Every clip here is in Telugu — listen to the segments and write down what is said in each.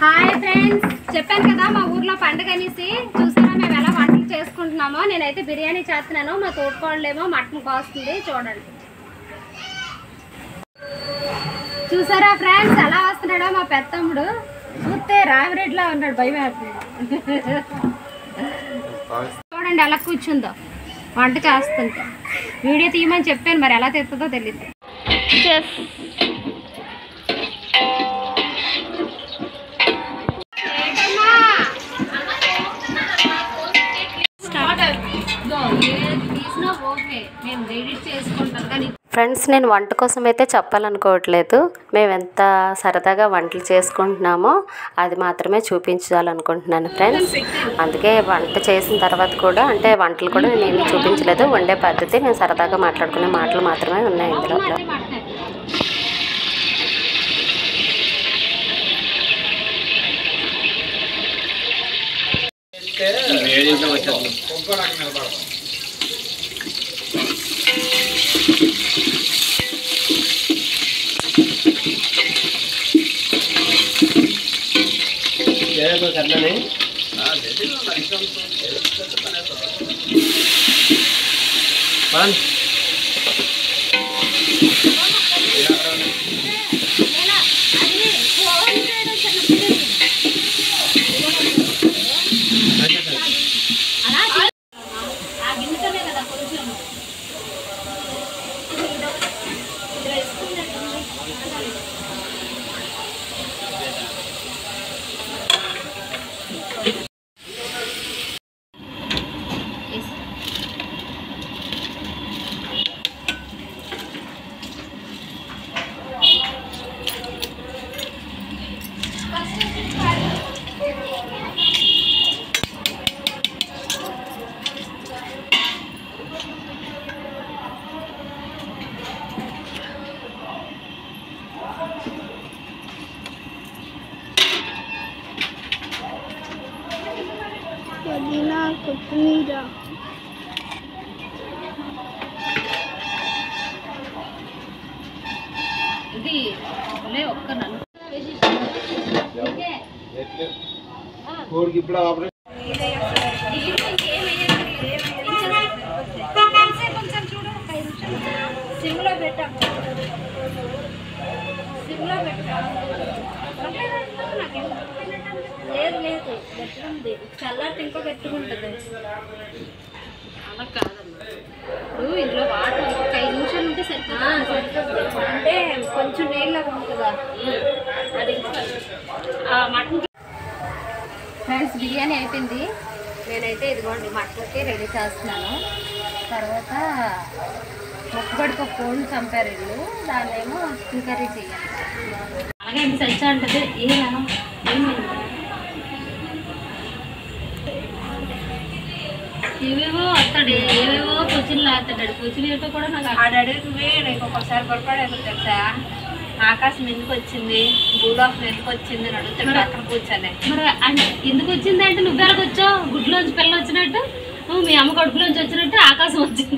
హాయ్ ఫ్రెండ్స్, చెప్పాను కదా మా ఊర్లో పండుగ అనేసి. చూసారా మేము ఎలా వంటలు చేసుకుంటున్నామో. నేనైతే బిర్యానీ చేస్తున్నాను, మా తోడుకోళ్ళేమో మటన్ కోస్తుంది. చూడండి, చూసారా ఫ్రెండ్స్ ఎలా వస్తున్నాడో మా పెద్దమ్ముడు. చూస్తే రామిరెడ్డిలా ఉన్నాడు, భయం వేస్తుంది. చూడండి ఎలా కూర్చుందో వంట చేస్తుంటే. వీడియో తీయమని చెప్పాను, మరి ఎలా తెస్తుందో తెలియదు. ఫ్రెండ్స్, నేను వంట కోసం అయితే చెప్పాలనుకోవట్లేదు. మేము ఎంత సరదాగా వంటలు చేసుకుంటున్నామో అది మాత్రమే చూపించాలనుకుంటున్నాను ఫ్రెండ్స్. అందుకే వంట చేసిన తర్వాత కూడా, అంటే వంటలు కూడా నేను ఏమీ చూపించలేదు. వండే పద్ధతి, నేను సరదాగా మాట్లాడుకునే మాటలు మాత్రమే ఉన్నాయి ఇందులో. పుదీనా, కొత్తిమీర, ఇది ఒక్క నన్ను సిమ్లో పెట్టాము, సిమ్లో పెట్టాము. లేదు లేదు పెట్టుకుంది, చల్లారితే ఇంకో పెట్టుకుంటుంది. అలా కాదమ్మా, ఇప్పుడు ఇందులో వాటర్ ఒక 5 నిమిషాలు ఉంటే సరిపోతుంది. అంటే కొంచెం నీళ్ళ ఉంటుందా అది. మటన్ ఫ్రెండ్స్, బిర్యానీ అయిపోయింది. నేనైతే ఇదిగోండి మటన్కి రెడీ చేస్తున్నాను. తర్వాత మొక్కబడికి ఒక కోడిని చంపారు ఇల్లు, దాన్నేమో చికెన్ కర్రీ చేయాలి. అలాగే ఇంత సచ్చా అంటది. ఏవేవో వస్తాడు, ఏవేవో క్వశ్చన్లు వేస్తాడు. క్వశ్చన్ ఏంటో కూడా నాకు అడుగుతుంది. నాకు ఒక్కొక్కసారి పొరపాటు తెలుసా, ఆకాశం ఎందుకు వచ్చింది, భూలోకం ఎందుకు వచ్చింది అని అడుగుతాడు అక్కడ కూర్చొని. మరి ఎందుకు వచ్చింది అంటే నువ్వు ఎలాగ వచ్చావు, గుడ్లోంచి పిల్ల వచ్చినట్టు, నువ్వు మీ అమ్మ కడుపులోంచి వచ్చినట్టు ఆకాశం వచ్చింది.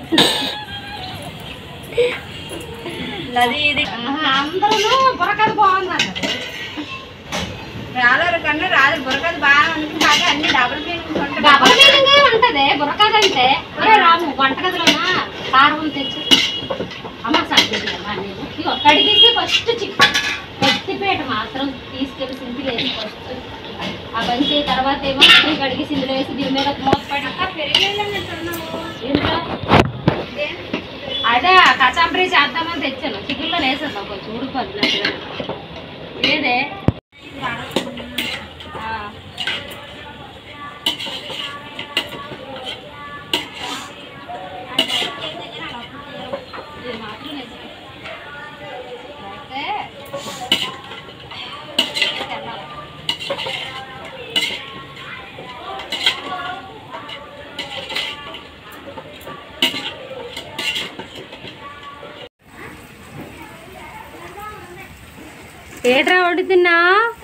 అది ఇది అందరూ బుర్రకథ బాగుందన్నారు. రాలేరు కన్నా రాదు, బుర్రకథ బాగా ఉంటుంది. అన్ని డబుల్ మీనింగ్ ఉంటది బుర్రకథ అంటే. అరే రాము, వంటగదిలోనా కారం తెచ్చు అమ్మ సరిపోతుందమ్మా. నేను కడిగేసి ఫస్ట్ పత్తిపేట మాత్రం తీసుకెళ్ళి సింపుల్ వేసి ఫస్ట్ ఆ బంచి, తర్వాత ఏమో కడిగేసి ఇందులో వేసి దీని మీద మూత పడి పెరిగేలా అదే కచాంబరీ చేద్దామని తెచ్చాను. చికెన్లో వేసేద్దాం కొంచెం ఉడిపోద్దినట్టుగా. లేదే ఏట్రా వండుతున్నా.